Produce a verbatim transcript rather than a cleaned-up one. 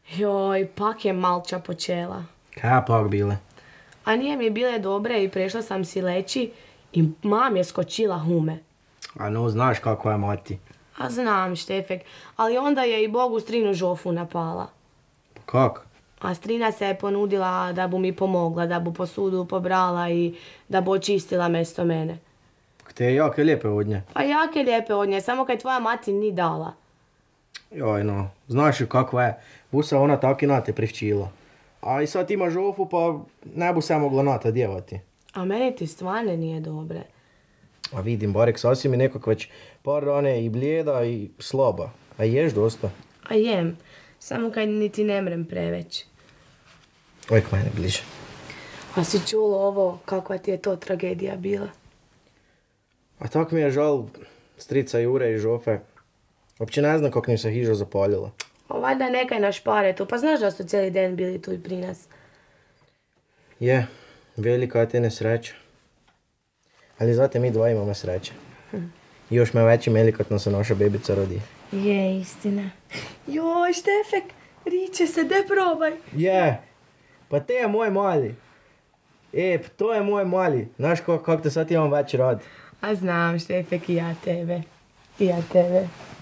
Joj, pak je malča počela. Kaj pak bile? A nije mi bile dobre i prešla sam si leći i mam je skočila hume. A no, znaš kako je mati. A znam, Štefek, ali onda je i Bogu strinu Žofu napala. Pa kak? A strina se je ponudila da bu mi pomogla, da bu posudu pobrala i da bu očistila mesto mene. Te je jake lijepe od nje. Pa jake lijepe od nje, samo kaj tvoja mati ni dala. Joj no, znaš ju kakva je. Busa ona taki na te privčila. A i sad ima Žofu pa ne bu se mogla na ta djevati. A meni ti stvarno nije dobre. A vidim, Barek, sasvim je nekak već par dana i blijeda i slaba. A ješ dosta? A jem, samo kaj niti ne mrem preveć. Oj, k mene bliže. A si čulo ovo, kakva ti je to tragedija bila? A tak mi je žal strica Jure i Žofe. Uopće ne znam kako im se hiža zapaljila. O, valjda nekaj na šparetu, pa znaš da su cijeli den bili tu i pri nas. Je, velika je te nesreća. Ali zato mi dva imamo sreće. Hm. I još me veći meli kad nam se naša bebica rodi. Je, istina. Joj, Štefek, riče se, de probaj. Je, pa te je moj mali. E, to je moj mali. Znaš kako kak te sad imam već rad. A znam, Štefek, i ja tebe. I ja tebe.